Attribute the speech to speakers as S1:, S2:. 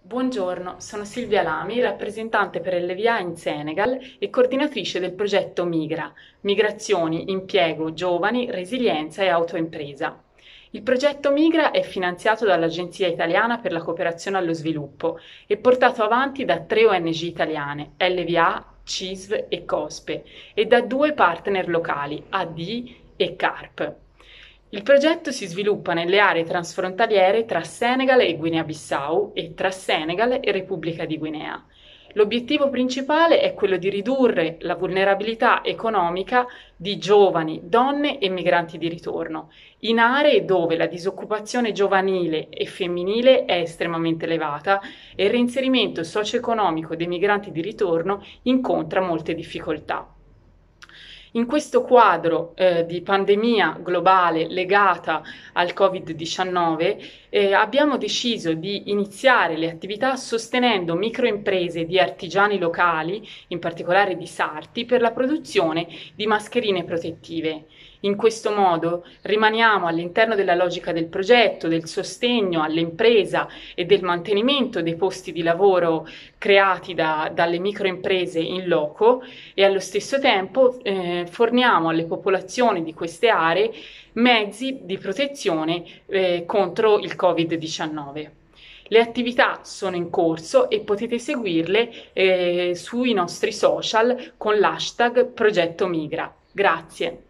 S1: Buongiorno, sono Silvia Lami, rappresentante per LVA in Senegal e coordinatrice del progetto Migra, Migrazioni, Impiego, Giovani, Resilienza e Autoimpresa. Il progetto Migra è finanziato dall'Agenzia Italiana per la Cooperazione allo Sviluppo e portato avanti da 3 ONG italiane, LVA, CISV e COSPE, e da 2 partner locali, AD e CARP. Il progetto si sviluppa nelle aree transfrontaliere tra Senegal e Guinea-Bissau e tra Senegal e Repubblica di Guinea. L'obiettivo principale è quello di ridurre la vulnerabilità economica di giovani, donne e migranti di ritorno, in aree dove la disoccupazione giovanile e femminile è estremamente elevata e il reinserimento socio-economico dei migranti di ritorno incontra molte difficoltà. In questo quadro di pandemia globale legata al Covid-19 abbiamo deciso di iniziare le attività sostenendo microimprese di artigiani locali, in particolare di sarti, per la produzione di mascherine protettive. In questo modo rimaniamo all'interno della logica del progetto, del sostegno all'impresa e del mantenimento dei posti di lavoro creati dalle microimprese in loco e allo stesso tempo forniamo alle popolazioni di queste aree mezzi di protezione contro il Covid-19. Le attività sono in corso e potete seguirle sui nostri social con l'hashtag Progetto Migra. Grazie.